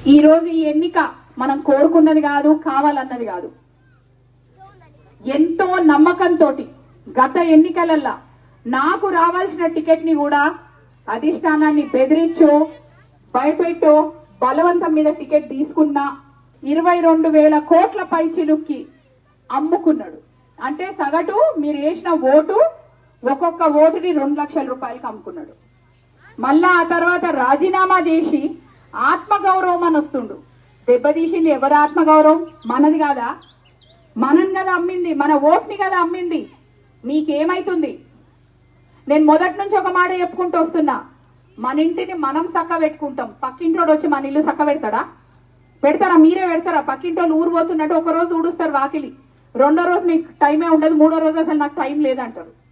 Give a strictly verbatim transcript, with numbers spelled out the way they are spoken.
ఈ రోజు ఈ ఎన్నిక మనం కోరుకున్నది కాదు, కావాలన్నది కాదు. ఎంతో నమ్మకంతో గత ఎన్నికలల్లా నాకు రావాల్సిన టికెట్ ని కూడా అధిష్టానాన్ని బెదిరించో భయపెట్టో బలవంతం మీద టికెట్ తీసుకున్నా ఇరవై రెండు వేల కోట్ల పై చిలుక్కి అమ్ముకున్నాడు. అంటే సగటు మీరు వేసిన ఓటు ఒక్కొక్క ఓటుని రెండు లక్షల రూపాయలకి అమ్ముకున్నాడు. మళ్ళా ఆ తర్వాత రాజీనామా చేసి ఆత్మగౌరవం అని వస్తుండు. దెబ్బతీసింది ఎవరు ఆత్మగౌరవం? మనది కాదా? మనం కదా అమ్మింది, మన ఓట్ని కదా అమ్మింది. మీకేమైతుంది? నేను మొదటి నుంచి ఒక మాట చెప్పుకుంటూ వస్తున్నా, మన ఇంటిని మనం చక్క పెట్టుకుంటాం, పక్కింటోడు వచ్చి మన ఇల్లు చక్క పెడతాడా? పెడతారా? మీరే పెడతారా? పక్కింటోళ్ళు ఊరు పోతున్నట్టు ఒక రోజు ఊడుస్తారు వాకిలి, రెండో రోజు మీకు టైమే ఉండదు, మూడో రోజు అసలు నాకు టైం లేదంటారు.